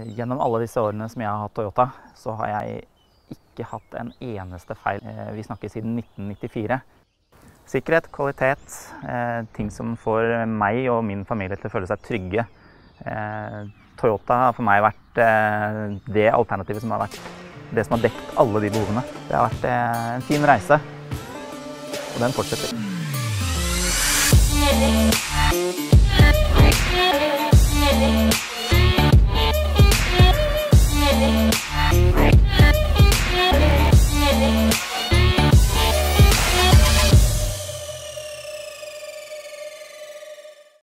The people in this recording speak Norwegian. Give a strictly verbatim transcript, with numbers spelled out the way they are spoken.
Gjennom alle disse årene som jeg har hatt Toyota, så har jeg ikke hatt en eneste feil. Vi snakker siden nitten nittifire. Sikkerhet, kvalitet, ting som får meg og min familie til å føle seg trygge. Toyota har for meg vært det alternativet som har vært det som har dekket alle de behovene. Det har vært en fin reise, og den fortsetter. Yeah.